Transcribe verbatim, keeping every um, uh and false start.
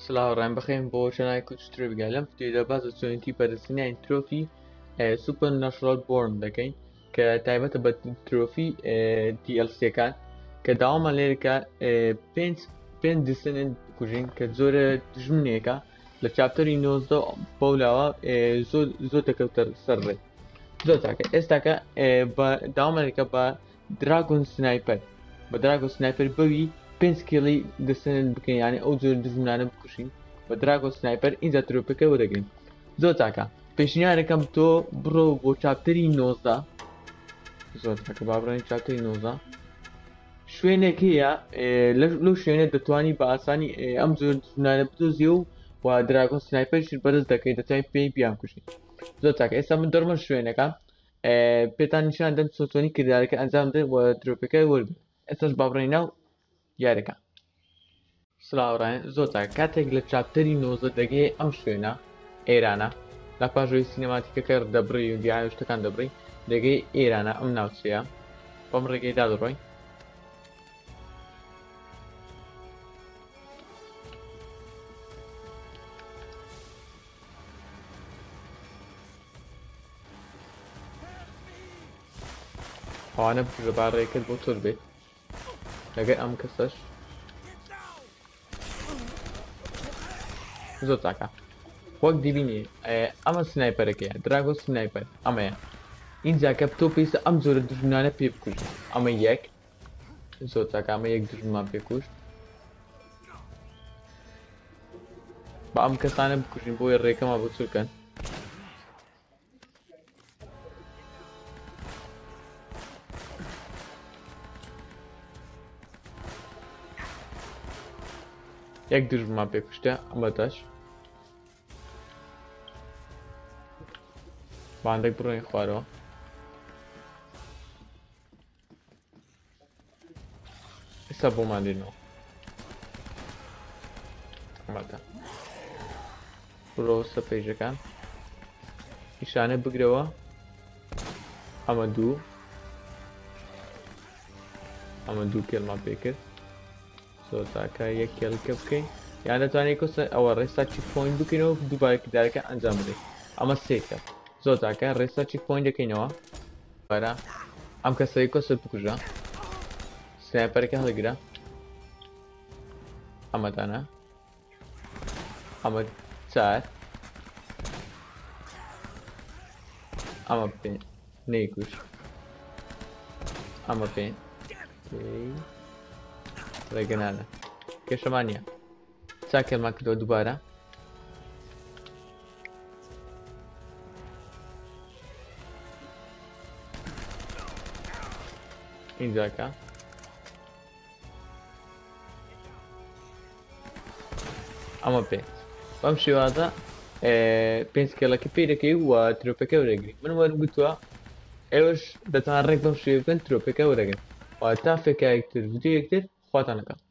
سلااوڕێن بەخێن بۆ شانای کوچتر بگەلم فیدیۆدا باز چۆنیتی بەرزسینای ترۆفی سوپەر نەشرال بۆرن دەکەین کە تایبەتە بە ترۆفی دی ئەل سیەکان کە داوامان لێرەکە پێنج دیسنن بکوژین کە زۆرە دژمنێکە لە چاپتەری نۆزدە بەولاوە زۆر دەکەوتە سەرڕێ زۆر تاکە ئێستاکە داوامانێکە بە دراگۆن سنایپەر بە دراگۆن سنایپەر بەوی پێنج کێڵی دەستێنن بکەین یانی ئەو جۆر دژمنانە بکوشین بە دراگۆن سنایپەر ئینجا ترۆپەکە وەرەگرین زۆر تاکە پێشنیارەکەم تۆ بڕۆ بۆ چاپتەری نۆزدە زۆر تاکە با بڕۆین چاپتەری نۆزدە شوێنێک هەیە لەو شوێنە دەتوانی بە ئاسانی ئەم زۆر دژمنانە بدۆزیە و و دراگۆن سنایپەرش بەرز دەکەی دەتوانین پێی بیان کوشین زۆر تاکە ئێستا من دەڕمە شوێنەکە پێتان نیشان دەم چۆنی کردارەکە ئەنجام بدەن و ترۆپەکە وەربن ئێستاش با بڕۆین ناو یارەکە سلااوڕێن زۆر تاکە کاتێک لە چاپتەری نۆزدە دەگەی ئەم شوێنە ئێرانە لە پاژۆی سینەماتیکەکە دەبڕی و دیای شتەکان دەبڕی دەگەی ئێرانە ئەم ناوچەیە بەم ڕێگەیدا دەڕۆین ئەوانە بکوژە با ڕێکرد بۆ تۆر بێت لەگەر ئەم کەسەش زۆر تاکە وەک دیبینی ئەمە سنایپەرەکەیە دراگۆ سنایپەر ئەمەیە اینجا کە تۆ پێویستە ئەم زۆرە دژمنانە پێ بکوژ ئەمە یەک زۆر تاکە ئەمە یەک دژمان پێکوشت بە ئەم کەسانە بکوژین بۆی ڕێکەمە بۆ چورکەن یەک دژمان پێکوشتە ئەمە دەش باندێک بڕۆین خوارەوە ئێستا بۆمان دێنەوە ئەمەتە بڕۆ سە پێیژەکان نیشانە بگرەوە ئەمە دوو ئەمە دوو کێڵمان پێکرد زۆر تاکە یەک کێڵکە بکەین یان دەتوانێت کۆسە ئەوە ڕێستا چیک پۆینت بکەینەوە دووبارە کردارەکە ئەنجام بدەین ئەمە سێکە زۆر تاکە ڕێستا چیک پۆینت دەکەینەوە بارە ئەم کەسەی کۆسە بکوژە سنایپەرەکە هەڵگرە ئەمەدانە ئەمە چار ئەمە پێ نەیکوش ئەمە پێ ڕێگەنانە کێشەمان نییە چاکێڵمان کردەوە دووبارە اینجاکە ئەمە پێ بەم شێوازە پێنج کێڵەکە پێی دەکەی و ترۆپەکە وەرەگری من وەرم گوتووە ئێوەش دەتوان ڕێک بەم شێوە بکەن ترۆپەکە وەرەگرن تا فێکایەکتر ڤیدیۆ یەکتر خواتان لەگەڵ